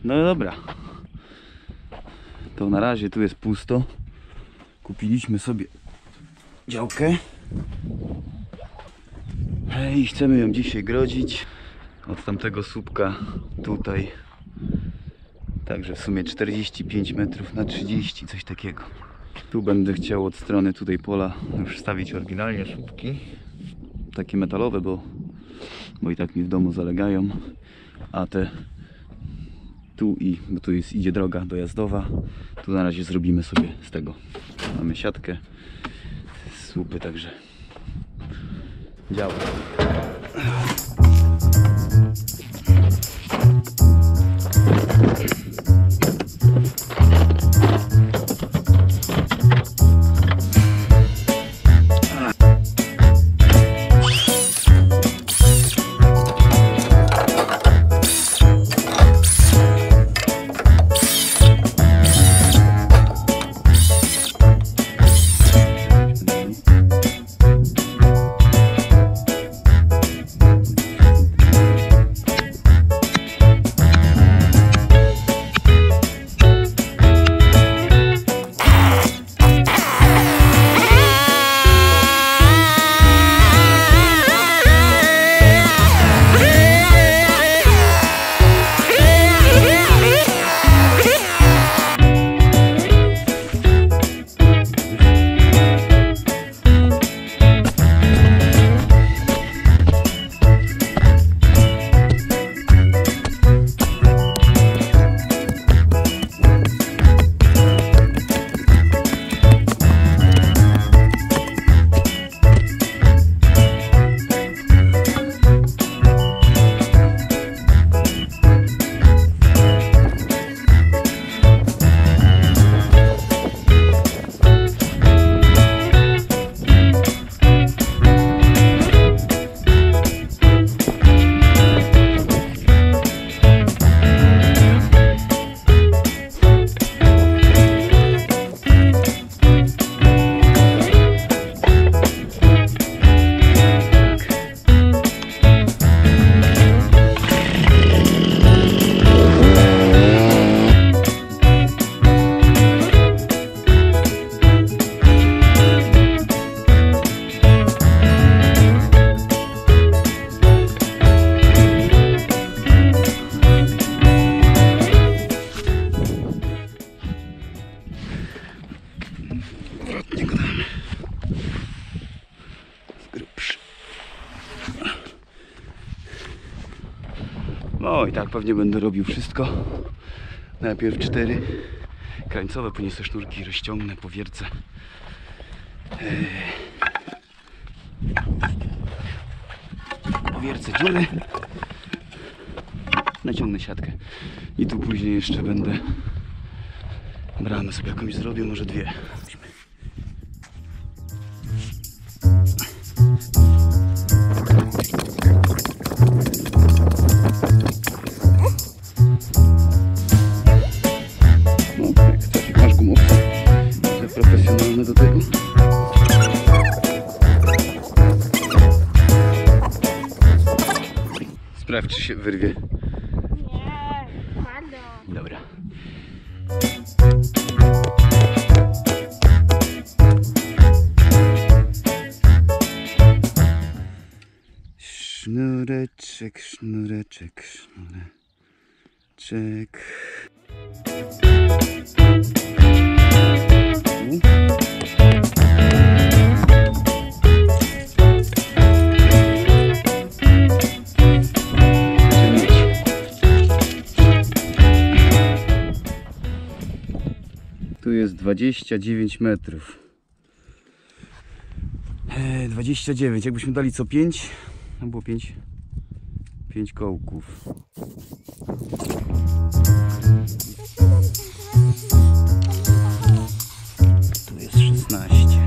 No dobra. To na razie tu jest pusto. Kupiliśmy sobie działkę. I chcemy ją dzisiaj grodzić. Od tamtego słupka tutaj. Także w sumie 45 metrów na 30, coś takiego. Tu będę chciał od strony tutaj pola już wstawić oryginalnie słupki. Takie metalowe, bo i tak mi w domu zalegają. A te tu bo tu idzie droga dojazdowa. Tu na razie zrobimy sobie z tego. Mamy siatkę, słupy, także działa. No i tak pewnie będę robił wszystko. Najpierw 4 krańcowe, później te sznurki rozciągnę, powiercę. Powiercę dziury. Naciągnę siatkę. I tu później jeszcze będę bramę sobie jakąś zrobił, może 2. Profesjonalne do tego. Sprawdź, czy się wyrwie. Nie, padło. Dobra. Sznureczek, sznureczek, sznureczek. Tu jest 29 metrów. 29, jakbyśmy dali co 5, no było 5 kołków. Tu jest 16.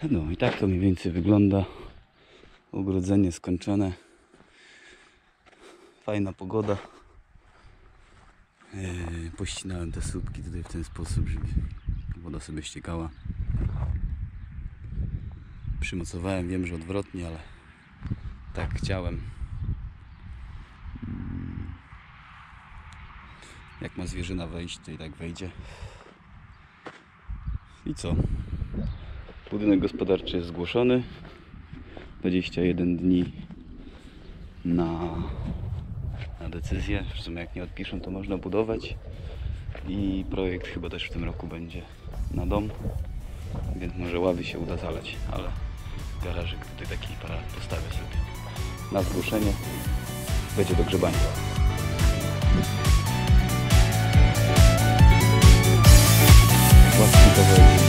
No i tak to mniej więcej wygląda. Ogrodzenie skończone. Fajna pogoda. Pościnałem te słupki tutaj w ten sposób, żeby woda sobie ściekała. Przymocowałem, wiem, że odwrotnie, ale tak chciałem. Jak ma zwierzyna wejść, to i tak wejdzie. I co? Budynek gospodarczy jest zgłoszony. 21 dni na decyzję. W sumie jak nie odpiszą, to można budować. I projekt chyba też w tym roku będzie na dom. Więc może ławy się uda zalać, ale garażyk tutaj taki postawię sobie na zgłoszenie. Będzie do grzebania. Własny kawałek.